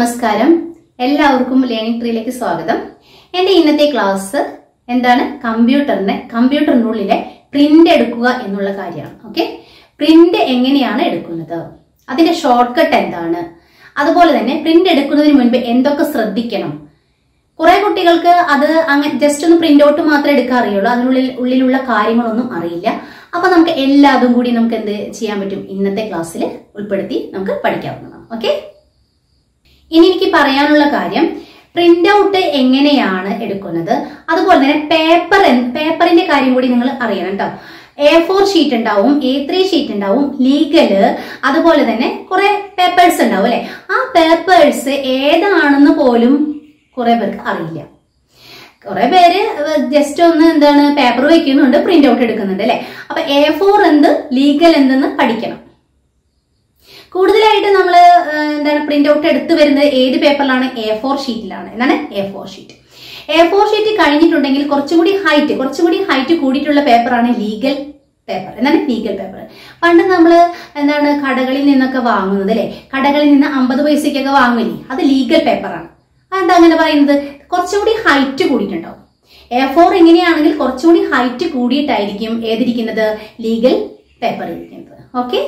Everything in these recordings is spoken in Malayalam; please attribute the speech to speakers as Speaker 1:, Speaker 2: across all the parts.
Speaker 1: നമസ്കാരം. എല്ലാവർക്കും ലേണിംഗ് ട്രീയിലേക്ക് സ്വാഗതം. എന്റെ ഇന്നത്തെ ക്ലാസ് എന്താണ്? കമ്പ്യൂട്ടറിനുള്ളിലെ പ്രിന്റ് എടുക്കുക എന്നുള്ള കാര്യമാണ്. ഓക്കെ, പ്രിന്റ് എങ്ങനെയാണ് എടുക്കുന്നത്, അതിന്റെ ഷോർട്ട് കട്ട് എന്താണ്, അതുപോലെ തന്നെ പ്രിന്റ് എടുക്കുന്നതിന് മുൻപ് എന്തൊക്കെ ശ്രദ്ധിക്കണം. കുറെ കുട്ടികൾക്ക് അത് അങ്ങനെ ജസ്റ്റ് ഒന്ന് പ്രിന്റ് ഔട്ട് മാത്രമേ എടുക്കാൻ അറിയുള്ളൂ, അതിനുള്ളിലുള്ള കാര്യങ്ങളൊന്നും അറിയില്ല. അപ്പൊ നമുക്ക് എല്ലാതും കൂടി നമുക്ക് എന്ത് ചെയ്യാൻ പറ്റും, ഇന്നത്തെ ക്ലാസ്സിൽ ഉൾപ്പെടുത്തി നമുക്ക് പഠിക്കാവുന്നതാണ്. ഓക്കെ, ഇനി എനിക്ക് പറയാനുള്ള കാര്യം പ്രിന്റ് ഔട്ട് എങ്ങനെയാണ് എടുക്കുന്നത്, അതുപോലെ തന്നെ പേപ്പറിന്റെ കാര്യം കൂടി നിങ്ങൾ അറിയണം കേട്ടോ. A4 ഷീറ്റ് ഉണ്ടാവും, A3 ഷീറ്റ് ഉണ്ടാവും, ലീഗല്, അതുപോലെ തന്നെ കുറെ പേപ്പേഴ്സ് ഉണ്ടാവും അല്ലെ. ആ പേപ്പേഴ്സ് ഏതാണെന്ന് പോലും കുറെ പേർക്ക് അറിയില്ല. കുറെ പേര് ജസ്റ്റ് ഒന്ന് എന്താണ് പേപ്പർ വെക്കുന്നുണ്ട്, പ്രിന്റ് ഔട്ട് എടുക്കുന്നുണ്ട് അല്ലെ. അപ്പൊ A4 എന്ത്, ലീഗൽ എന്തെന്ന് പഠിക്കണം. കൂടുതലായിട്ട് നമ്മൾ എന്താണ് പ്രിന്റ് ഔട്ട് എടുത്തു വരുന്നത് ഏത് പേപ്പറിലാണ്? A4 ഷീറ്റിലാണ്. എന്താണ് A4 ഷീറ്റ്. A4 ഷീറ്റ് കഴിഞ്ഞിട്ടുണ്ടെങ്കിൽ കുറച്ചുകൂടി ഹൈറ്റ് കൂടിയിട്ടുള്ള പേപ്പറാണ് ലീഗൽ പേപ്പർ. എന്താണ് ലീഗൽ പേപ്പർ? പണ്ട് നമ്മൾ എന്താണ് കടകളിൽ നിന്നൊക്കെ വാങ്ങുന്നത് അല്ലെ, കടകളിൽ നിന്ന് 50 പൈസക്കൊക്കെ വാങ്ങില്ലേ, അത് ലീഗൽ പേപ്പറാണ്. അതെന്താ അങ്ങനെ പറയുന്നത്? കുറച്ചുകൂടി ഹൈറ്റ് കൂടിയിട്ടുണ്ടാവും. A4 എങ്ങനെയാണെങ്കിൽ കുറച്ചുകൂടി ഹൈറ്റ് കൂടിയിട്ടായിരിക്കും ഏതിരിക്കുന്നത്, ലീഗൽ പേപ്പർ ഇരിക്കുന്നത്. ഓക്കെ,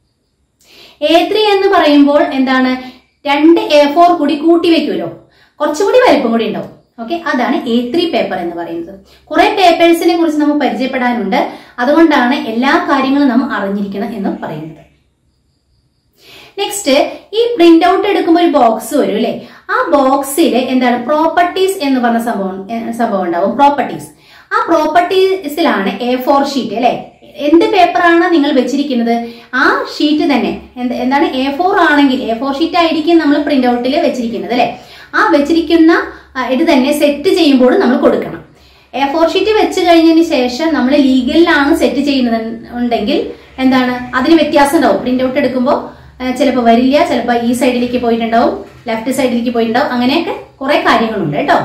Speaker 1: A3 എന്ന് പറയുമ്പോൾ എന്താണ്, 2 A4 കൂടി കൂട്ടി വെക്കുമല്ലോ, കുറച്ചുകൂടി വലിപ്പം കൂടി ഉണ്ടാവും. ഓക്കെ, അതാണ് A3 പേപ്പർ എന്ന് പറയുന്നത്. കുറെ പേപ്പേഴ്സിനെ കുറിച്ച് നമുക്ക് പരിചയപ്പെടാനുണ്ട്, അതുകൊണ്ടാണ് എല്ലാ കാര്യങ്ങളും നാം അറിഞ്ഞിരിക്കണം എന്ന് പറയുന്നത്. നെക്സ്റ്റ്, ഈ പ്രിന്റ് ഔട്ട് എടുക്കുമ്പോൾ ഒരു ബോക്സ് വരും അല്ലെ. ആ ബോക്സിൽ എന്താണ് പ്രോപ്പർട്ടീസ് എന്ന് പറഞ്ഞ സംഭവം ഉണ്ടാവും. പ്രോപ്പർട്ടീസ്, ആ പ്രോപ്പർട്ടീസിലാണ് A4 ഷീറ്റ് അല്ലെ. എന്ത് പേപ്പറാണ് നിങ്ങൾ വെച്ചിരിക്കുന്നത്, ആ ഷീറ്റ് തന്നെ എന്താണ് A4 ആണെങ്കിൽ A4 ഷീറ്റ് ആയിരിക്കും നമ്മൾ പ്രിന്റ് ഔട്ടിൽ വെച്ചിരിക്കുന്നത് അല്ലെ. ആ വെച്ചിരിക്കുന്ന ഇത് തന്നെ സെറ്റ് ചെയ്യുമ്പോൾ നമ്മൾ കൊടുക്കണം. A4 ഷീറ്റ് വെച്ച് കഴിഞ്ഞതിന് ശേഷം നമ്മൾ ലീഗലിലാണ് സെറ്റ് ചെയ്യുന്നുണ്ടെങ്കിൽ എന്താണ് അതിന് വ്യത്യാസം ഉണ്ടാവും. പ്രിന്റ് ഔട്ട് എടുക്കുമ്പോൾ ചിലപ്പോൾ വരില്ല, ചിലപ്പോൾ ഈ സൈഡിലേക്ക് പോയിട്ടുണ്ടാവും, ലെഫ്റ്റ് സൈഡിലേക്ക് പോയിട്ടുണ്ടാവും. അങ്ങനെയൊക്കെ കുറെ കാര്യങ്ങളുണ്ട് കേട്ടോ.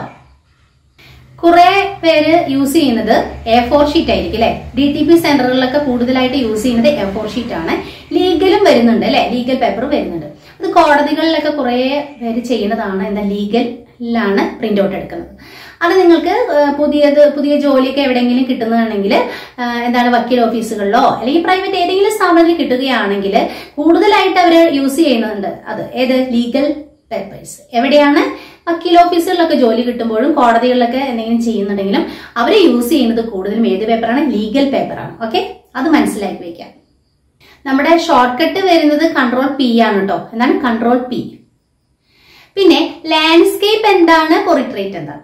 Speaker 1: കുറെ പേര് യൂസ് ചെയ്യുന്നത് A4 ഷീറ്റ് ആയിരിക്കും അല്ലെ. DTP സെന്ററുകളിലൊക്കെ കൂടുതലായിട്ട് യൂസ് ചെയ്യുന്നത് A4 ഷീറ്റ് ആണ്. ലീഗലും വരുന്നുണ്ട് അല്ലെ, ലീഗൽ പേപ്പർ വരുന്നുണ്ട്. അത് കോടതികളിലൊക്കെ കുറെ പേര് ചെയ്യുന്നതാണ്. എന്താ, ലീഗലിലാണ് പ്രിന്റ് ഔട്ട് എടുക്കുന്നത്. അത് നിങ്ങൾക്ക് പുതിയ ജോലിയൊക്കെ എവിടെയെങ്കിലും കിട്ടുന്നതാണെങ്കിൽ എന്താണ് വക്കീൽ ഓഫീസുകളിലോ അല്ലെങ്കിൽ പ്രൈവറ്റ് ഏതെങ്കിലും സ്ഥാപനത്തിൽ കിട്ടുകയാണെങ്കിൽ കൂടുതലായിട്ട് അവർ യൂസ് ചെയ്യുന്നുണ്ട്. അത് ഏത്, ലീഗൽ പേപ്പേഴ്സ്. എവിടെയാണ്? വക്കീൽ ഓഫീസുകളിലൊക്കെ ജോലി കിട്ടുമ്പോഴും കോടതികളിലൊക്കെ എന്തെങ്കിലും ചെയ്യുന്നുണ്ടെങ്കിലും അവർ യൂസ് ചെയ്യുന്നത് കൂടുതലും ഏത് പേപ്പറാണ്? ലീഗൽ പേപ്പറാണ്. ഓക്കെ, അത് മനസ്സിലാക്കി വെക്കാം. നമ്മുടെ ഷോർട്ട് കട്ട് വരുന്നത് Ctrl+P ആണ് കേട്ടോ. എന്താണ് Ctrl+P. പിന്നെ ലാൻഡ്സ്കേപ്പ് എന്താണ്, പോർട്രേറ്റ് എന്താണ്.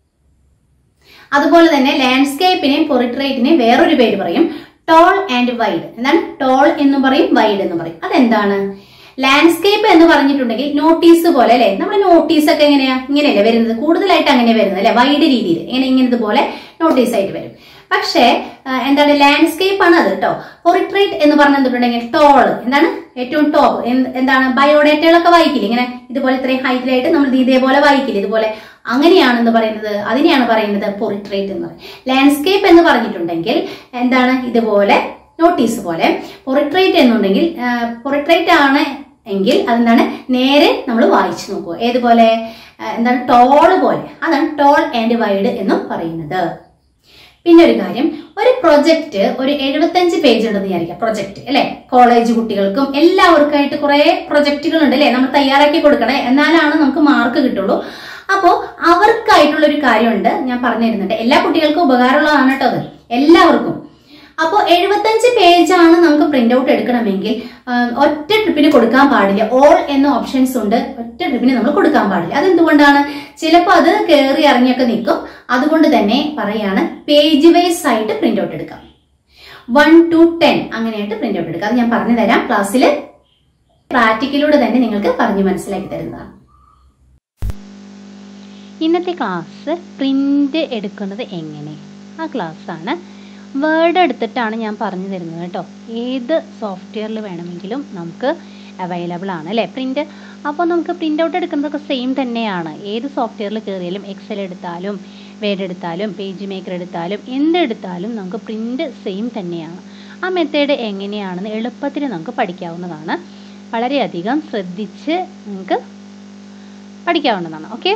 Speaker 1: അതുപോലെ തന്നെ ലാൻഡ്സ്കേപ്പിനെയും പോർട്രേറ്റിനെയും വേറൊരു പേര് പറയും, ടോൾ ആൻഡ് വൈഡ്. എന്താണ് ടോൾ എന്ന് പറയും, വൈഡ് എന്ന് പറയും. അതെന്താണ്? ലാൻഡ്സ്കേപ്പ് എന്ന് പറഞ്ഞിട്ടുണ്ടെങ്കിൽ നോട്ടീസ് പോലെ അല്ലെ. നമ്മുടെ നോട്ടീസ് ഒക്കെ ഇങ്ങനെയല്ലേ വരുന്നത്, കൂടുതലായിട്ട് അങ്ങനെ വരുന്നത് അല്ലെ, വൈഡ് രീതിയിൽ ഇങ്ങനതുപോലെ നോട്ടീസ് ആയിട്ട് വരും. പക്ഷേ എന്താണ് ലാൻഡ്സ്കേപ്പ് ആണ് അത് കേട്ടോ. പോർട്രേറ്റ് എന്ന് പറഞ്ഞിട്ടുണ്ടെങ്കിൽ ടോൾ, എന്താണ് ഏറ്റവും ടോപ്പ്, എന്താണ് ബയോഡേറ്റകളൊക്കെ വായിക്കില്ല ഇങ്ങനെ ഇതുപോലെ ഇത്രയും ഹൈറ്റിലായിട്ട് നമ്മൾ ഇതേപോലെ വായിക്കില്ല, ഇതുപോലെ അങ്ങനെയാണെന്ന് പറയുന്നത്, അതിനെയാണ് പറയുന്നത് പോർട്രേറ്റ് എന്ന് പറയും. ലാൻഡ്സ്കേപ്പ് എന്ന് പറഞ്ഞിട്ടുണ്ടെങ്കിൽ എന്താണ് ഇതുപോലെ നോട്ടീസ് പോലെ. പോർട്രേറ്റ് എന്നുണ്ടെങ്കിൽ പോർട്രേറ്റ് ആണ് എങ്കിൽ അതെന്താണ് നേരെ നമ്മൾ വായിച്ചു നോക്കുക, ഏതുപോലെ എന്താണ് ടോള് പോലെ. അതാണ് ടോൾ ആൻഡ് വൈഡ് എന്നും പറയുന്നത്. പിന്നെ ഒരു കാര്യം, ഒരു പ്രൊജക്ട് ഒരു 75 പേജ് ഉണ്ടെന്ന് വിചാരിക്കാം. പ്രൊജക്ട് അല്ലെ, കോളേജ് കുട്ടികൾക്കും എല്ലാവർക്കായിട്ട് കുറെ പ്രൊജക്ടുകൾ ഉണ്ട് അല്ലെ, നമ്മൾ തയ്യാറാക്കി കൊടുക്കണേ, എന്നാലാണ് നമുക്ക് മാർക്ക് കിട്ടുള്ളൂ. അപ്പോ അവർക്കായിട്ടുള്ള ഒരു കാര്യമുണ്ട്, ഞാൻ പറഞ്ഞു തരുന്നുണ്ട്. എല്ലാ കുട്ടികൾക്കും ഉപകാരമുള്ളതാണ് കേട്ടോ അത്, എല്ലാവർക്കും. അപ്പോൾ 75 പേജാണ് നമുക്ക് പ്രിന്റ് ഔട്ട് എടുക്കണമെങ്കിൽ ഒറ്റ ട്രിപ്പിന് കൊടുക്കാൻ പാടില്ല. ഓൾ എന്ന ഓപ്ഷൻസ് ഉണ്ട്, ഒറ്റ ട്രിപ്പിന് നമ്മൾ കൊടുക്കാൻ പാടില്ല. അതെന്തുകൊണ്ടാണ്? ചിലപ്പോൾ അത് കയറി ഇറങ്ങിയൊക്കെ നിൽക്കും. അതുകൊണ്ട് തന്നെ പറയാണ് പേജ് വൈസ് ആയിട്ട് പ്രിന്റ് ഔട്ട് എടുക്കാം. 1 to 10 അങ്ങനെയായിട്ട് പ്രിന്റ് ഔട്ട് എടുക്കാം. അത് ഞാൻ പറഞ്ഞു തരാം ക്ലാസ്സിൽ, പ്രാക്ടിക്കലിലൂടെ തന്നെ നിങ്ങൾക്ക് പറഞ്ഞു മനസ്സിലാക്കി തരുന്നതാണ്.
Speaker 2: ഇന്നത്തെ ക്ലാസ് പ്രിന്റ് എടുക്കുന്നത് എങ്ങനെ, ആ ക്ലാസ്സാണ്. വേർഡ് എടുത്തിട്ടാണ് ഞാൻ പറഞ്ഞു തരുന്നത് കേട്ടോ. ഏത് സോഫ്റ്റ്വെയറിൽ വേണമെങ്കിലും നമുക്ക് അവൈലബിൾ ആണ് അല്ലേ പ്രിന്റ്. അപ്പോൾ നമുക്ക് പ്രിന്റ് ഔട്ട് എടുക്കുന്നതൊക്കെ സെയിം തന്നെയാണ്. ഏത് സോഫ്റ്റ്വെയറിൽ കയറിയാലും, എക്സൽ എടുത്താലും വേഡ് എടുത്താലും പേജ് മേക്കർ എടുത്താലും എന്തെടുത്താലും നമുക്ക് പ്രിന്റ് സെയിം തന്നെയാണ്. ആ മെത്തേഡ് എങ്ങനെയാണെന്ന് എളുപ്പത്തിൽ നമുക്ക് പഠിക്കാവുന്നതാണ്. വളരെയധികം ശ്രദ്ധിച്ച് നിങ്ങൾക്ക് പഠിക്കാവുന്നതാണ്. ഓക്കെ,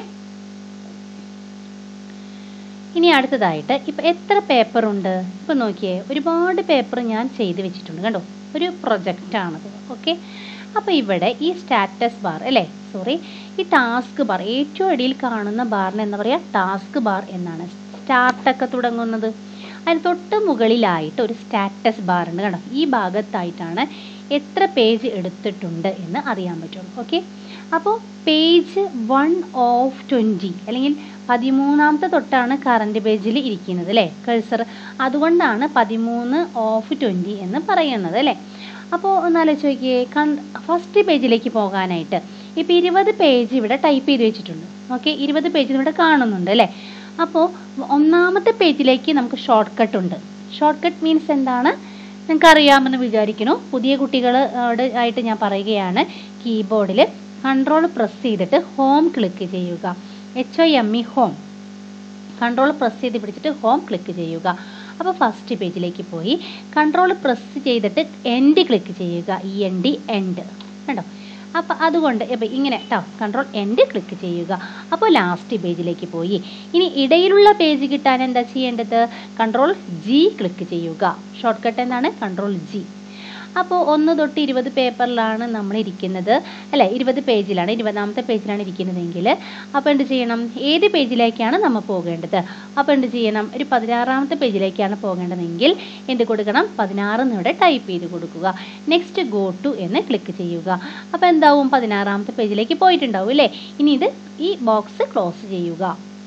Speaker 2: ഇനി അടുത്തതായിട്ട് ഇപ്പം എത്ര പേപ്പർ ഉണ്ട്? ഇപ്പം നോക്കിയേ, ഒരുപാട് പേപ്പർ ഞാൻ ചെയ്ത് വെച്ചിട്ടുണ്ട് കണ്ടോ, ഒരു പ്രൊജക്റ്റാണത്. ഓക്കെ, അപ്പോൾ ഇവിടെ ഈ സ്റ്റാറ്റസ് ബാർ അല്ലേ, സോറി, ഈ ടാസ്ക് ബാർ, ഏറ്റവും അടിയിൽ കാണുന്ന ബാറിന് എന്താ പറയുക, ടാസ്ക് ബാർ എന്നാണ്. സ്റ്റാർട്ടൊക്കെ തുടങ്ങുന്നത് അതിന് തൊട്ട് മുകളിലായിട്ട് ഒരു സ്റ്റാറ്റസ് ബാർ ഉണ്ട് കണ്ടോ. ഈ ഭാഗത്തായിട്ടാണ് എത്ര പേജ് എടുത്തിട്ടുണ്ട് എന്ന് അറിയാൻ പറ്റും. ഓക്കെ, അപ്പോൾ പേജ് 1 of 20 അല്ലെങ്കിൽ 13ാമത്തെ തൊട്ടാണ് കറണ്ട് പേജിൽ ഇരിക്കുന്നത് അല്ലേ, കഴ്സർ. അതുകൊണ്ടാണ് 13 of 20 എന്ന് പറയുന്നത് അല്ലേ. അപ്പോൾ ഒന്നാലോചിച്ച് നോക്കിയേ, ഫസ്റ്റ് പേജിലേക്ക് പോകാനായിട്ട് ഇപ്പോൾ 20 പേജ് ഇവിടെ ടൈപ്പ് ചെയ്ത് വെച്ചിട്ടുണ്ട്. ഓക്കെ, 20 പേജ് ഇവിടെ കാണുന്നുണ്ട് അല്ലേ. അപ്പോൾ ഒന്നാമത്തെ പേജിലേക്ക് നമുക്ക് ഷോർട്ട് കട്ട് ഉണ്ട്. ഷോർട്ട് കട്ട് മീൻസ് എന്താണ് നിങ്ങൾക്ക് അറിയാമെന്ന് വിചാരിക്കുന്നു. പുതിയ കുട്ടികളോട് ആയിട്ട് ഞാൻ പറയുകയാണ്, കീബോർഡിൽ കൺട്രോൾ പ്രസ് ചെയ്തിട്ട് ഹോം ക്ലിക്ക് ചെയ്യുക. HOME ഹോം, കൺട്രോൾ പ്രസ് ചെയ്ത് പിടിച്ചിട്ട് ഹോം ക്ലിക്ക് ചെയ്യുക. അപ്പോൾ ഫസ്റ്റ് പേജിലേക്ക് പോയി കൺട്രോൾ പ്രസ് ചെയ്തിട്ട് എൻഡ് ക്ലിക്ക് ചെയ്യുക. END എൻഡ് കണ്ടോ. അപ്പോൾ അതുകൊണ്ട് ഇപ്പോൾ ഇങ്ങനെ കേട്ടോ, കൺട്രോൾ എൻഡ് ക്ലിക്ക് ചെയ്യുക. അപ്പോൾ ലാസ്റ്റ് പേജിലേക്ക് പോയി. ഇനി ഇടയിലുള്ള പേജ് കിട്ടാൻ എന്താ ചെയ്യേണ്ടത്, കൺട്രോൾ G ക്ലിക്ക് ചെയ്യുക. ഷോർട്ട് കട്ട് എന്താണ്, കൺട്രോൾ G. അപ്പോൾ 1 തൊട്ട് 20 പേപ്പറിലാണ് നമ്മൾ ഇരിക്കുന്നത് അല്ലേ, 20 പേജിലാണ്, 20ാമത്തെ പേജിലാണ് ഇരിക്കുന്നതെങ്കിൽ അപ്പോൾ എന്ത് ചെയ്യണം, ഏത് പേജിലേക്കാണ് നമ്മൾ പോകേണ്ടത്, അപ്പോൾ എന്ത് ചെയ്യണം, ഒരു 16ാമത്തെ പേജിലേക്കാണ് പോകേണ്ടതെങ്കിൽ എന്ത് കൊടുക്കണം, 16 ഇവിടെ ടൈപ്പ് ചെയ്ത് കൊടുക്കുക. നെക്സ്റ്റ് ഗോ ടു എന്ന് ക്ലിക്ക് ചെയ്യുക. അപ്പോൾ എന്താവും, 16ാമത്തെ പേജിലേക്ക് പോയിട്ടുണ്ടാവും അല്ലേ. ഇനി ഈ ബോക്സ് ക്ലോസ് ചെയ്യുക.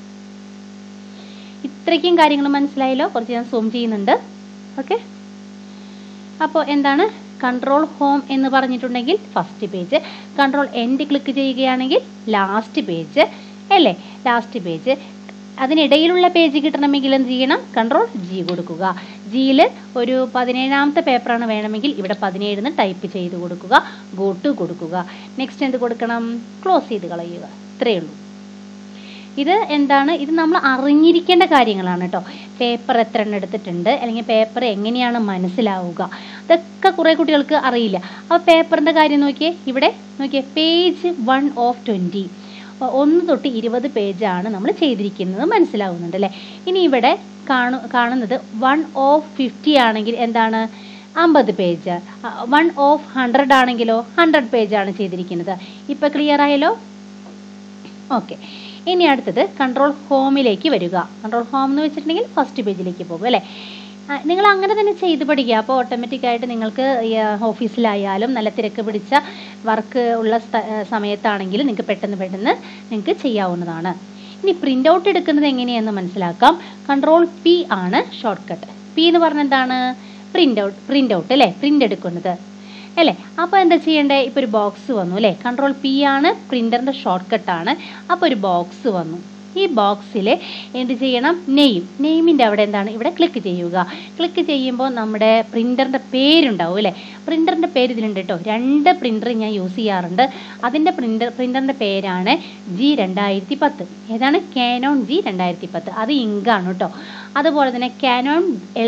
Speaker 2: ഇത്രയ്ക്കും കാര്യങ്ങൾ മനസ്സിലായല്ലോ. കുറച്ച് ഞാൻ സൂം ചെയ്യുന്നുണ്ട്. ഓക്കെ, അപ്പോൾ എന്താണ്, കൺട്രോൾ ഹോം എന്ന് പറഞ്ഞിട്ടുണ്ടെങ്കിൽ first page, control end click ചെയ്യുകയാണെങ്കിൽ ലാസ്റ്റ് പേജ് അല്ലേ, ലാസ്റ്റ് പേജ്. അതിനിടയിലുള്ള പേജ് കിട്ടണമെങ്കിൽ എന്ത് ചെയ്യണം, കൺട്രോൾ G കൊടുക്കുക. ജിയിൽ ഒരു 17ാമത്തെ പേപ്പറാണ് വേണമെങ്കിൽ ഇവിടെ 17 ടൈപ്പ് ചെയ്ത് കൊടുക്കുക, ഗോ ടു കൊടുക്കുക. നെക്സ്റ്റ് എന്ത് കൊടുക്കണം, ക്ലോസ് ചെയ്ത് കളയുക. ഇത്രയേ ഉള്ളൂ. ഇത് എന്താണ്, ഇത് നമ്മൾ അറിഞ്ഞിരിക്കേണ്ട കാര്യങ്ങളാണ് കേട്ടോ. പേപ്പർ എത്ര എണ്ണം എടുത്തിട്ടുണ്ട്, അല്ലെങ്കിൽ പേപ്പർ എങ്ങനെയാണ് മനസ്സിലാവുക, ഇതൊക്കെ കുറേ കുട്ടികൾക്ക് അറിയില്ല. അപ്പോൾ പേപ്പറിൻ്റെ കാര്യം നോക്കിയേ, ഇവിടെ നോക്കിയേ, പേജ് 1 of 20, 1 തൊട്ട് 20 പേജാണ് നമ്മൾ ചെയ്തിരിക്കുന്നത്, മനസ്സിലാവുന്നുണ്ട് അല്ലേ. ഇനി ഇവിടെ കാണുന്നത് 1 of 50 ആണെങ്കിൽ എന്താണ്, 50 പേജ്. 1 of 100 ആണെങ്കിലോ 100 പേജാണ് ചെയ്തിരിക്കുന്നത്. ഇപ്പോൾ ക്ലിയർ ആയല്ലോ. ഓക്കെ, ഇനി അടുത്തത് കൺട്രോൾ ഹോമിലേക്ക് വരിക. കൺട്രോൾ ഹോം എന്ന് വെച്ചിട്ടുണ്ടെങ്കിൽ ഫസ്റ്റ് പേജിലേക്ക് പോകും അല്ലേ. നിങ്ങൾ അങ്ങനെ തന്നെ ചെയ്ത് പഠിക്കുക. അപ്പോൾ ഓട്ടോമാറ്റിക്കായിട്ട് നിങ്ങൾക്ക് ഓഫീസിലായാലും നല്ല തിരക്ക് പിടിച്ച വർക്ക് ഉള്ള സമയത്താണെങ്കിലും നിങ്ങൾക്ക് പെട്ടെന്ന് നിങ്ങൾക്ക് ചെയ്യാവുന്നതാണ്. ഇനി പ്രിൻ്റ് ഔട്ട് എടുക്കുന്നത് എങ്ങനെയാണെന്ന് മനസ്സിലാക്കാം. കൺട്രോൾ P ആണ് ഷോർട്ട് കട്ട്. P എന്ന് പറഞ്ഞാൽ എന്താണ്, പ്രിൻ്റ് ഔട്ട് അല്ലേ, പ്രിൻ്റ് എടുക്കുന്നത് അല്ലേ. അപ്പോൾ എന്താ ചെയ്യേണ്ടത്, ഇപ്പോൾ ഒരു ബോക്സ് വന്നു അല്ലേ, കൺട്രോൾ P ആണ് പ്രിൻ്ററിൻ്റെ ഷോർട്ട് കട്ടാണ്. അപ്പോൾ ഒരു ബോക്സ് വന്നു. ഈ ബോക്സിൽ എന്ത് ചെയ്യണം, നെയിമിൻ്റെ അവിടെ എന്താണ്, ഇവിടെ ക്ലിക്ക് ചെയ്യുക. ക്ലിക്ക് ചെയ്യുമ്പോൾ നമ്മുടെ പ്രിൻ്ററിൻ്റെ പേരുണ്ടാവും അല്ലേ. പ്രിൻ്ററിൻ്റെ പേര് ഇതിലുണ്ട് കേട്ടോ. 2 പ്രിൻ്റർ ഞാൻ യൂസ് ചെയ്യാറുണ്ട്. അതിൻ്റെ പ്രിൻ്ററിൻ്റെ പേരാണ് G2010. ഏതാണ്, കാനോൺ G2010. അത് ഇങ്കാണ് കേട്ടോ. അതുപോലെ തന്നെ കാനോൺ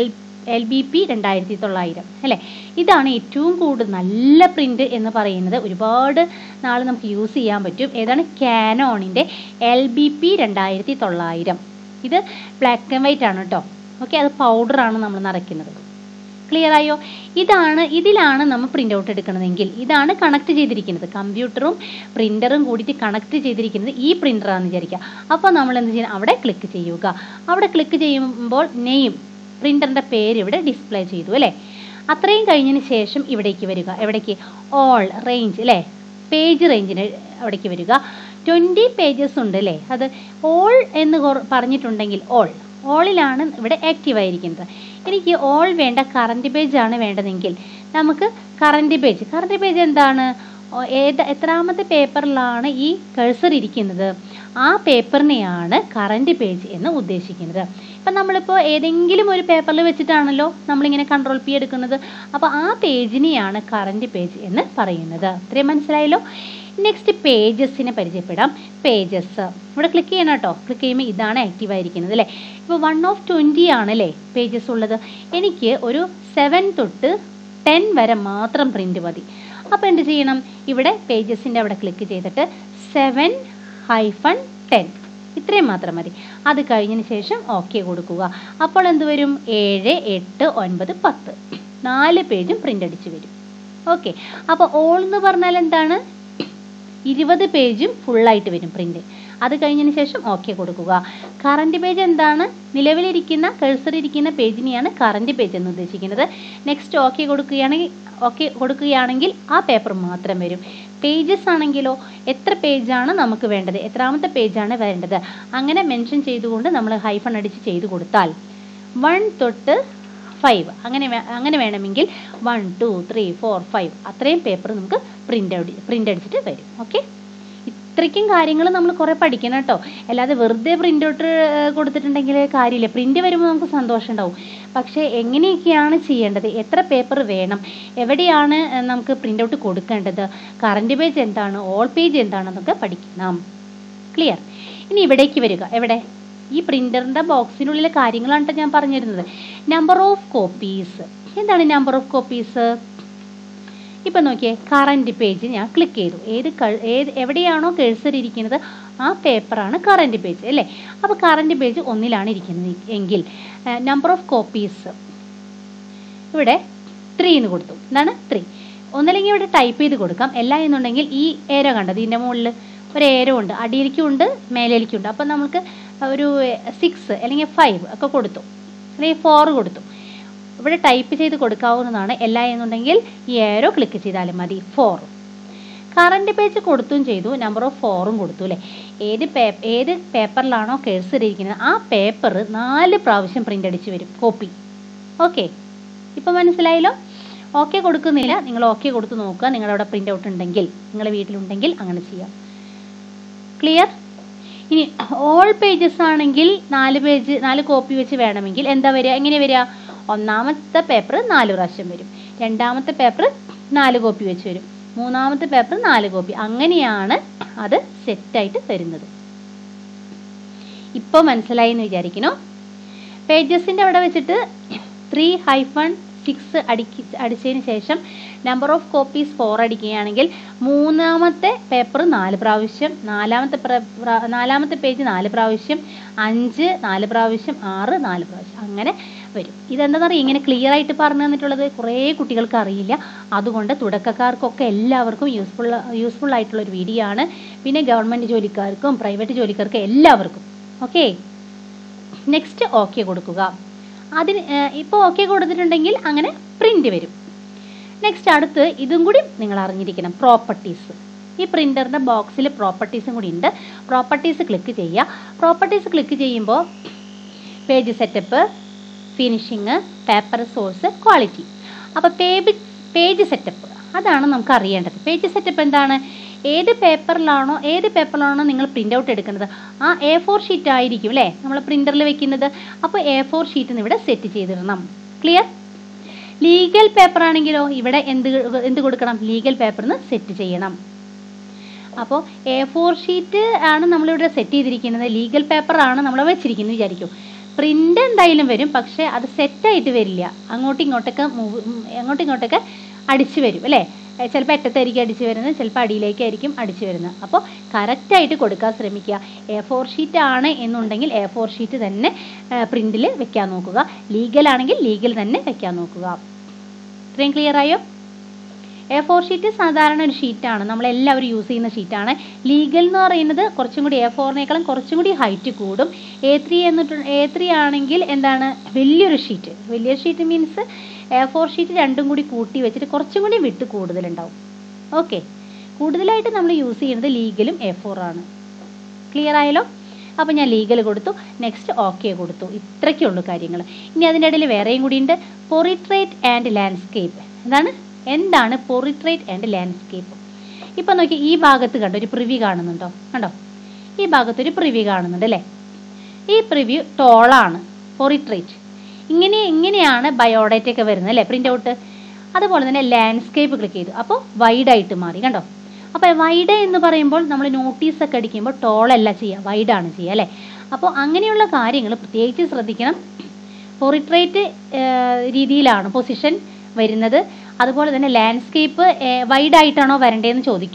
Speaker 2: LBP 2900 അല്ലേ. ഇതാണ് ഏറ്റവും കൂടുതൽ നല്ല പ്രിൻ്റ് എന്ന് പറയുന്നത്. ഒരുപാട് നാൾ നമുക്ക് യൂസ് ചെയ്യാൻ പറ്റും. ഏതാണ്, കാനോണിൻ്റെ LBP 2900. ഇത് ബ്ലാക്ക് ആൻഡ് വൈറ്റ് ആണ് കേട്ടോ. ഓക്കെ, അത് പൗഡറാണ് നമ്മൾ നിറയ്ക്കുന്നത്. ക്ലിയർ ആയോ. ഇതിലാണ് നമ്മൾ പ്രിൻ്റ് ഔട്ട് എടുക്കണമെങ്കിൽ ഇതാണ് കണക്ട് ചെയ്തിരിക്കുന്നത്. കമ്പ്യൂട്ടറും പ്രിൻ്ററും കൂടിയിട്ട് കണക്ട് ചെയ്തിരിക്കുന്നത് ഈ പ്രിൻ്ററാണെന്ന് വിചാരിക്കുക. അപ്പോൾ നമ്മൾ എന്ത് ചെയ്യണം, അവിടെ ക്ലിക്ക് ചെയ്യുക. അവിടെ ക്ലിക്ക് ചെയ്യുമ്പോൾ നെയിം, പ്രിൻ്ററിൻ്റെ പേര് ഇവിടെ ഡിസ്പ്ലേ ചെയ്തു അല്ലേ. അത്രയും കഴിഞ്ഞതിന് ശേഷം ഇവിടേക്ക് വരിക. എവിടേക്ക്, ഓൾ റേഞ്ച് അല്ലേ, പേജ് റേഞ്ചിന് അവിടേക്ക് വരിക. 20 പേജസ് ഉണ്ട് അല്ലേ. അത് ഓൾ എന്ന് പറഞ്ഞിട്ടുണ്ടെങ്കിൽ ഓളിലാണ് ഇവിടെ ആക്റ്റീവ് ആയിരിക്കുന്നത്. എനിക്ക് ഓൾ വേണ്ട, കറണ്ട് പേജാണ് വേണ്ടതെങ്കിൽ നമുക്ക് കറണ്ട് പേജ് എന്താണ്, എത്രാമത്തെ പേപ്പറിലാണ് ഈ കഴ്സർ ഇരിക്കുന്നത് ആ പേപ്പറിനെയാണ് കറണ്ട് പേജ് എന്ന് ഉദ്ദേശിക്കുന്നത്. ഇപ്പം നമ്മളിപ്പോൾ ഏതെങ്കിലും ഒരു പേപ്പറിൽ വെച്ചിട്ടാണല്ലോ നമ്മളിങ്ങനെ കൺട്രോൾ P എടുക്കുന്നത്. അപ്പോൾ ആ പേജിനെയാണ് കറണ്ട് പേജ് എന്ന് പറയുന്നത്. ഇത്രയും മനസ്സിലായല്ലോ. നെക്സ്റ്റ് പേജസിനെ പരിചയപ്പെടാം. പേജസ് ഇവിടെ ക്ലിക്ക് ചെയ്യണം കേട്ടോ. ക്ലിക്ക് ചെയ്യുമ്പോൾ ഇതാണ് ആക്റ്റീവ് ആയിരിക്കുന്നത് അല്ലേ. ഇപ്പോൾ 1 of 20 ആണല്ലേ പേജസ് ഉള്ളത്. എനിക്ക് ഒരു 7 തൊട്ട് 10 വരെ മാത്രം പ്രിൻ്റ് മതി. അപ്പോൾ എന്ത് ചെയ്യണം, ഇവിടെ പേജസിൻ്റെ അവിടെ ക്ലിക്ക് ചെയ്തിട്ട് 7 -10 ഇത്രയും മാത്രം മതി. അത് കഴിഞ്ഞതിന് ശേഷം ഓക്കെ കൊടുക്കുക. അപ്പോൾ എന്ത് വരും? 7, 8, 9, 10 4 പേജും പ്രിന്റ് അടിച്ച് വരും. ഓക്കെ, അപ്പോൾ ഓൾ എന്ന് പറഞ്ഞാൽ എന്താണ്? 20 പേജും ഫുള്ളായിട്ട് വരും പ്രിന്റ്. അത് കഴിഞ്ഞതിന് ശേഷം ഓക്കെ കൊടുക്കുക. കറന്റ് പേജ് എന്താണ്? നിലവിലിരിക്കുന്ന കഴ്സർ ഇരിക്കുന്ന പേജിനെയാണ് കറന്റ് പേജ് എന്ന് ഉദ്ദേശിക്കുന്നത്. നെക്സ്റ്റ് ഓക്കെ കൊടുക്കുകയാണെങ്കിൽ ആ പേപ്പർ മാത്രം വരും. പേജസ് ആണെങ്കിലോ എത്ര പേജാണ് നമുക്ക് വേണ്ടത്, എത്രാമത്തെ പേജാണ് വേണ്ടത്, അങ്ങനെ മെൻഷൻ ചെയ്തുകൊണ്ട് നമ്മൾ ഹൈഫൺ അടിച്ച് ചെയ്തു കൊടുത്താൽ 1 തൊട്ട് 5 അങ്ങനെ വേണമെങ്കിൽ 1, 2, 3, 4, 5 അത്രയും പേപ്പർ നമുക്ക് പ്രിന്റ് അടിച്ചിട്ട് വരും. ഓക്കെ, ഇത്രയ്ക്കും കാര്യങ്ങൾ നമ്മൾ കുറേ പഠിക്കണം കേട്ടോ. അല്ലാതെ വെറുതെ പ്രിന്റ് ഔട്ട് കൊടുത്തിട്ടുണ്ടെങ്കിൽ കാര്യമില്ല. പ്രിന്റ് വരുമ്പോൾ നമുക്ക് സന്തോഷം ഉണ്ടാവും. പക്ഷേ എങ്ങനെയൊക്കെയാണ് ചെയ്യേണ്ടത്, എത്ര പേപ്പർ വേണം, എവിടെയാണ് നമുക്ക് പ്രിന്റ് ഔട്ട് കൊടുക്കേണ്ടത്, കറന്റ് പേജ് എന്താണ്, ഓൾ പേജ് എന്താണെന്നൊക്കെ പഠിക്കണം. ക്ലിയർ? ഇനി ഇവിടേക്ക് വരിക. എവിടെ? ഈ പ്രിന്ററിന്റെ ബോക്സിനുള്ളിലെ കാര്യങ്ങളാണ് ഞാൻ പറഞ്ഞിരുന്നത്. Number of copies. എന്താണ് നമ്പർ ഓഫ് കോപ്പീസ്? ഇപ്പൊ നോക്കിയേ, കറന്റ് പേജ് ഞാൻ ക്ലിക്ക് ചെയ്തു. എവിടെയാണോ കഴ്സർ ഇരിക്കുന്നത് ആ പേപ്പറാണ് കറന്റ് പേജ് അല്ലേ? അപ്പോൾ കറന്റ് പേജ് 1-ലാണ് ഇരിക്കുന്നത് എങ്കിൽ നമ്പർ ഓഫ് കോപ്പീസ് ഇവിടെ 3 എന്ന് കൊടുത്തു. എന്താണ് 3? ഒന്നല്ലെങ്കിൽ ഇവിടെ ടൈപ്പ് ചെയ്ത് കൊടുക്കാം. അല്ല എന്നുണ്ടെങ്കിൽ ഈ ഏരോ കണ്ടത്, ഇതിൻ്റെ മുകളിൽ ഒരു ഏരോ ഉണ്ട്, അടിയിലേക്കും ഉണ്ട് മേലേക്കും ഉണ്ട്. അപ്പോൾ നമുക്ക് ഒരു 6 അല്ലെങ്കിൽ 5 ഒക്കെ കൊടുത്തു, അല്ലെങ്കിൽ 4 കൊടുത്തു. ഇവിടെ ടൈപ്പ് ചെയ്ത് കൊടുക്കാവുന്നതാണ്. അല്ല എന്നുണ്ടെങ്കിൽ ഈ ഏരോ ക്ലിക്ക് ചെയ്താലും മതി. 4 കറന്റ് പേജ് കൊടുത്തും ചെയ്തു, നമ്പർ ഓഫ് 4ഉം കൊടുത്തു അല്ലേ? ഏത് പേപ്പറിലാണോ കഴ്സർ ഇരിക്കുന്നത് ആ പേപ്പർ 4 പ്രാവശ്യം പ്രിന്റ് അടിച്ച് വരും, കോപ്പി. ഓക്കെ, ഇപ്പം മനസ്സിലായല്ലോ? ഓക്കെ കൊടുക്കുന്നില്ല, നിങ്ങൾ ഓക്കെ കൊടുത്ത് നോക്കുക. നിങ്ങളവിടെ പ്രിന്റ് ഔട്ട് ഉണ്ടെങ്കിൽ, നിങ്ങളുടെ വീട്ടിലുണ്ടെങ്കിൽ അങ്ങനെ ചെയ്യാം. ക്ലിയർ? ഇനി ഓൾ പേജസ് ആണെങ്കിൽ 4 കോപ്പി വെച്ച് വേണമെങ്കിൽ എന്താ വരിക? എങ്ങനെ വരിക? ഒന്നാമത്തെ പേപ്പർ 4 പ്രാവശ്യം വരും, രണ്ടാമത്തെ പേപ്പർ 4 കോപ്പി വെച്ച് വരും, മൂന്നാമത്തെ പേപ്പർ 4 കോപ്പി. അങ്ങനെയാണ് അത് സെറ്റായിട്ട് വരുന്നത്. ഇപ്പോൾ മനസ്സിലായി എന്ന് വിചാരിക്കുന്നു. പേജസിൻ്റെ അവിടെ വെച്ചിട്ട് 3-6 അടിച്ചതിന് ശേഷം നമ്പർ ഓഫ് കോപ്പീസ് 4 അടിക്കുകയാണെങ്കിൽ മൂന്നാമത്തെ പേപ്പർ 4 പ്രാവശ്യം, നാലാമത്തെ പേജ് 4 പ്രാവശ്യം, 5 4 പ്രാവശ്യം, 6 4 പ്രാവശ്യം, അങ്ങനെ വരും. ഇതെന്താ പറയുക, ഇങ്ങനെ ക്ലിയർ ആയിട്ട് പറഞ്ഞു തന്നിട്ടുള്ളത് കുറേ കുട്ടികൾക്ക് അറിയില്ല. അതുകൊണ്ട് തുടക്കക്കാർക്കൊക്കെ എല്ലാവർക്കും യൂസ്ഫുൾ ആയിട്ടുള്ള ഒരു വീഡിയോ ആണ്. പിന്നെ ഗവൺമെൻറ് ജോലിക്കാർക്കും പ്രൈവറ്റ് ജോലിക്കാർക്കും എല്ലാവർക്കും. ഓക്കെ, നെക്സ്റ്റ് ഓക്കെ കൊടുക്കുക. ഇപ്പോൾ ഓക്കെ കൊടുത്തിട്ടുണ്ടെങ്കിൽ അങ്ങനെ പ്രിന്റ് വരും. നെക്സ്റ്റ് അടുത്ത് ഇതും കൂടി നിങ്ങൾ അറിഞ്ഞിരിക്കണം, പ്രോപ്പർട്ടീസ്. ഈ പ്രിന്ററിന്റെ ബോക്സിൽ പ്രോപ്പർട്ടീസും കൂടി ഉണ്ട്. പ്രോപ്പർട്ടീസ് ക്ലിക്ക് ചെയ്യുക. പ്രോപ്പർട്ടീസ് ക്ലിക്ക് ചെയ്യുമ്പോൾ page setup, finishing, paper source, quality. അപ്പോൾ പേജ് സെറ്റപ്പ് അതാണ് നമുക്ക് അറിയേണ്ടത്. പേജ് സെറ്റപ്പ് എന്താണ്? ഏത് പേപ്പറിലാണോ നിങ്ങൾ പ്രിന്റ് ഔട്ട് എടുക്കുന്നത് ആ A4 ഷീറ്റ് ആയിരിക്കും അല്ലേ നമ്മൾ പ്രിന്ററിൽ വെക്കുന്നത്. അപ്പോൾ A4 ഷീറ്റ് ഇവിടെ സെറ്റ് ചെയ്തിടണം. ക്ലിയർ? ലീഗൽ പേപ്പർ ആണെങ്കിലോ ഇവിടെ എന്ത് കൊടുക്കണം? ലീഗൽ പേപ്പറിന് സെറ്റ് ചെയ്യണം. അപ്പോൾ A4 ഷീറ്റ് ആണ് നമ്മളിവിടെ സെറ്റ് ചെയ്തിരിക്കുന്നത്, ലീഗൽ പേപ്പർ ആണ് നമ്മൾ വെച്ചിരിക്കുന്നത് വിചാരിക്കും. പ്രിന്റ് എന്തായാലും വരും, പക്ഷെ അത് സെറ്റായിട്ട് വരില്ല. അങ്ങോട്ടും ഇങ്ങോട്ടൊക്കെ അടിച്ചു വരും അല്ലേ? ചിലപ്പോൾ അറ്റത്തായിരിക്കും അടിച്ചു വരുന്നത്, ചിലപ്പോൾ അടിയിലേക്കായിരിക്കും അടിച്ചു വരുന്നത്. അപ്പോൾ കറക്റ്റായിട്ട് കൊടുക്കാൻ ശ്രമിക്കുക. A4 ഷീറ്റ് ആണ് എന്നുണ്ടെങ്കിൽ A4 ഷീറ്റ് തന്നെ പ്രിന്റിൽ വെക്കാൻ നോക്കുക. ലീഗൽ ആണെങ്കിൽ ലീഗൽ തന്നെ വെക്കാൻ നോക്കുക. ഇത്രയും ക്ലിയർ ആയോ? A4 ഷീറ്റ് സാധാരണ ഒരു ഷീറ്റാണ്, നമ്മളെല്ലാവരും യൂസ് ചെയ്യുന്ന ഷീറ്റാണ്. ലീഗൽ എന്ന് പറയുന്നത് കുറച്ചും കൂടി A4നേക്കാളും കുറച്ചും കൂടി ഹൈറ്റ് കൂടും. A3 ആണെങ്കിൽ എന്താണ്? വലിയൊരു ഷീറ്റ് മീൻസ് A4 ഷീറ്റ് രണ്ടും കൂടി കൂട്ടി വെച്ചിട്ട് കുറച്ചും കൂടി വിട്ട് കൂടുതലുണ്ടാവും. ഓക്കെ, കൂടുതലായിട്ട് നമ്മൾ യൂസ് ചെയ്യുന്നത് ലീഗലും A4 ആണ്. ക്ലിയർ ആയല്ലോ? അപ്പോൾ ഞാൻ ലീഗൽ കൊടുത്തു, നെക്സ്റ്റ് ഓക്കെ കൊടുത്തു. ഇത്രയ്ക്കുള്ളൂ കാര്യങ്ങൾ. ഇനി അതിൻ്റെ ഇടയിൽ വേറെയും കൂടി ഉണ്ട്, പോർട്രേറ്റ് ആൻഡ് ലാൻഡ്സ്കേപ്പ്. എന്താണ് പോർട്രേറ്റ് ആൻഡ് ലാൻഡ്സ്കേപ്പ്? ഇപ്പം നോക്കി, ഈ ഭാഗത്ത് കണ്ടോ ഒരു പ്രിവ്യൂ കാണുന്നുണ്ടോ? കണ്ടോ, ഈ ഭാഗത്തൊരു പ്രിവ്യൂ കാണുന്നുണ്ട് അല്ലേ? ഈ പ്രിവ്യൂ ടോളാണ്, പോർട്രേറ്റ്. ഇങ്ങനെയാണ് ബയോഡേറ്റ ഒക്കെ വരുന്നത് അല്ലേ, പ്രിന്റ് ഔട്ട്. അതുപോലെ തന്നെ ലാൻഡ്സ്കേപ്പ് ക്ലിക്ക് ചെയ്തു, അപ്പോൾ വൈഡായിട്ട് മാറി. കണ്ടോ? അപ്പോൾ വൈഡ് എന്ന് പറയുമ്പോൾ നമ്മൾ നോട്ടീസൊക്കെ അടിക്കുമ്പോൾ ടോളല്ല ചെയ്യുക, വൈഡാണ് ചെയ്യുക അല്ലേ? അപ്പോൾ അങ്ങനെയുള്ള കാര്യങ്ങൾ പ്രത്യേകിച്ച് ശ്രദ്ധിക്കണം. പോർട്രേറ്റ് രീതിയിലാണ് പൊസിഷൻ വരുന്നത്. അതുപോലെ തന്നെ ലാൻഡ്സ്കേപ്പ് വൈഡായിട്ടാണോ വരണ്ടേന്ന് ചോദിക്കും.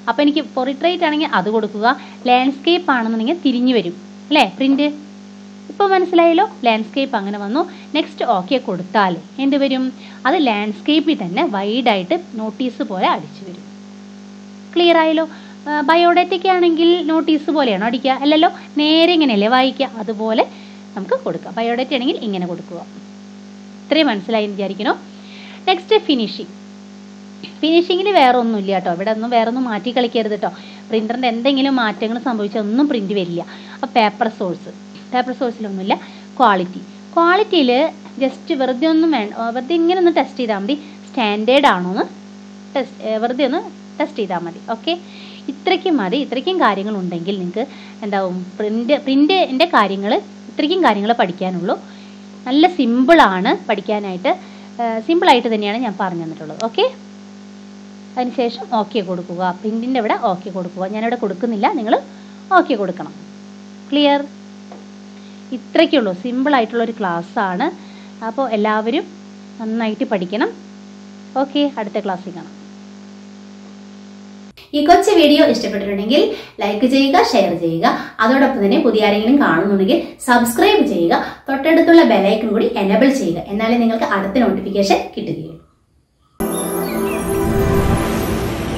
Speaker 2: അപ്പോൾ എനിക്ക് പോർട്രേറ്റ് ആണെങ്കിൽ അത് കൊടുക്കുക, ലാൻഡ്സ്കേപ്പ് ആണെന്നുണ്ടെങ്കിൽ തിരിഞ്ഞു വരും അല്ലേ പ്രിന്റ്. ഇപ്പോൾ മനസ്സിലായല്ലോ, ലാൻഡ്സ്കേപ്പ് അങ്ങനെ വന്നു. നെക്സ്റ്റ് ഓക്കെ കൊടുത്താൽ എന്ത് വരും? അത് ലാൻഡ്സ്കേപ്പിൽ തന്നെ വൈഡായിട്ട് നോട്ടീസ് പോലെ അടിച്ചു വരും. ക്ലിയർ ആയല്ലോ? ബയോഡേറ്റയ്ക്ക് ആണെങ്കിൽ നോട്ടീസ് പോലെയാണോ അടിക്കുക? അല്ലല്ലോ, നേരെ ഇങ്ങനെയല്ലേ വായിക്കുക, അതുപോലെ നമുക്ക് കൊടുക്കാം. ബയോഡേറ്റ ആണെങ്കിൽ ഇങ്ങനെ കൊടുക്കുക. ഇത്രയും മനസ്സിലായി എന്ന് വിചാരിക്കണോ? Next finishing. ഫിനിഷിങ്ങിൽ വേറെ ഒന്നുമില്ല കേട്ടോ, ഇവിടെ ഒന്നും വേറെ ഒന്നും മാറ്റി കളിക്കരുത് കേട്ടോ. പ്രിൻ്ററിൻ്റെ എന്തെങ്കിലും മാറ്റങ്ങൾ സംഭവിച്ചാൽ ഒന്നും പ്രിൻ്റ് വരില്ല. അപ്പോൾ പേപ്പർ സോഴ്സിലൊന്നുമില്ല. ക്വാളിറ്റിയിൽ ജസ്റ്റ് വെറുതെ ഒന്നും വേണ്ട, വെറുതെ ഇങ്ങനെ ഒന്ന് ടെസ്റ്റ് ചെയ്താൽ മതി, സ്റ്റാൻഡേർഡ് ആണോ എന്ന് വെറുതെ ഒന്ന് ടെസ്റ്റ് ചെയ്താൽ മതി. ഓക്കെ, ഇത്രയ്ക്കും മതി. ഇത്രയ്ക്കും കാര്യങ്ങളുണ്ടെങ്കിൽ നിങ്ങൾക്ക് എന്താവും, പ്രിൻ്റിൻ്റെ കാര്യങ്ങൾ ഇത്രയ്ക്കും കാര്യങ്ങൾ പഠിക്കാനുള്ളൂ. നല്ല സിമ്പിളാണ് പഠിക്കാനായിട്ട്, സിമ്പിളായിട്ട് തന്നെയാണ് ഞാൻ പറഞ്ഞു തന്നിട്ടുള്ളത്. ഓക്കെ, അതിനുശേഷം ഓക്കെ കൊടുക്കുക. പ്രിൻറ്റിൻ്റെ ഇവിടെ ഓക്കെ കൊടുക്കുക. ഞാനിവിടെ കൊടുക്കുന്നില്ല, നിങ്ങൾ ഓക്കെ കൊടുക്കണം. ക്ലിയർ? ഇത്രയ്ക്കുള്ളൂ, സിമ്പിളായിട്ടുള്ളൊരു ക്ലാസ്സാണ്. അപ്പോൾ എല്ലാവരും നന്നായിട്ട് പഠിക്കണം. ഓക്കെ, അടുത്ത ക്ലാസ്സിൽ കാണാം.
Speaker 1: ഈ കൊച്ചു വീഡിയോ ഇഷ്ടപ്പെട്ടിട്ടുണ്ടെങ്കിൽ ലൈക്ക് ചെയ്യുക, ഷെയർ ചെയ്യുക. അതോടൊപ്പം തന്നെ പുതിയ ആരെങ്കിലും കാണുന്നുണ്ടെങ്കിൽ സബ്സ്ക്രൈബ് ചെയ്യുക. തൊട്ടടുത്തുള്ള ബെലൈക്കൺ കൂടി എനേബിൾ ചെയ്യുക. എന്നാലേ നിങ്ങൾക്ക് അടുത്ത നോട്ടിഫിക്കേഷൻ കിട്ടുകയുള്ളൂ.